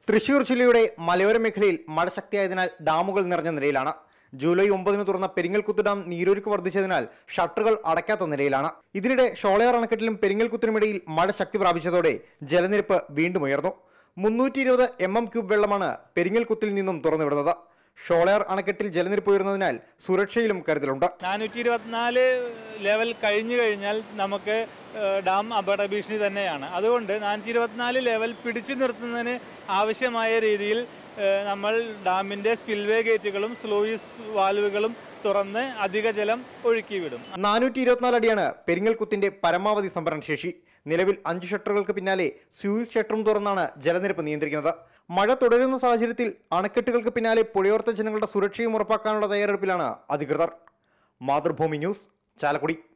തൃശൂർ ജില്ലയുടെ മലയോര മേഖലയിൽ മഴ ശക്തിയായതിനാൽ ഡാമുകൾ നിറഞ്ഞ നിലയിലാണ്. ജൂലൈ 9 തുറന്ന പെരിങ്ങൽകുത്ത് ഡാം നീരൊഴുക്ക് വർദ്ധിച്ചതിനാൽ ഷട്ടറുകൾ അടയ്ക്കാത്ത നിലയിലാണ്. ഇതിനിടെ ഷോളയാർ അണക്കെട്ടിലും പെരിങ്ങൽകുത്തിനുമിടയിൽ മഴ ശക്തി പ്രാപിച്ചതോടെ ജലനിരപ്പ് വീണ്ടും ഉയർന്നു. 320 mm³ വെള്ളമാണ് പെരിങ്ങൽകുത്തിൽ നിന്നും തുറന്നുവിടുന്നത്. ഷോളയാർ അണക്കെട്ടിൽ ജലനിരപ്പ് ഉയർന്നതിനാൽ സുരക്ഷയിലും കരുതലുണ്ട്. 424 ലെവൽ കഴിഞ്ഞു കഴിഞ്ഞാൽ നമുക്ക് ഡാം അപകട ഭീഷണി തന്നെയാണ്. അതുകൊണ്ട് 424 ലെവൽ പിടിച്ചു നിർത്തുന്നതിന് ആവശ്യമായ രീതിയിൽ നമ്മൾ ഡാമിന്റെ സ്പിൽവേ ഗേറ്റുകളും സ്ലൂയിസ് വാൽവുകളും തുറന്ന് അധിക ജലം ഒഴുക്കിവിടും. 424 അടിയാണ് പെരിങ്ങൽകുത്തിന്റെ പരമാവധി സംഭരണ ശേഷി. നിലവിൽ 5 ഷട്ടറുകൾക്ക് പിന്നാലെ സ്യൂസ് ഷട്ടറും തുറന്നാണ് ജലനിരപ്പ് നിയന്ത്രിക്കുന്നത്. മഴ തുടരുന്ന സാഹചര്യത്തിൽ അണക്കെട്ടുകൾക്ക് പിന്നാലെ പുഴയോർത്ത ജനങ്ങളുടെ സുരക്ഷയും ഉറപ്പാക്കാനുള്ള തയ്യാറെടുപ്പിലാണ് അധികൃതർ. മാതൃഭൂമി ന്യൂസ്, ചാലക്കുടി.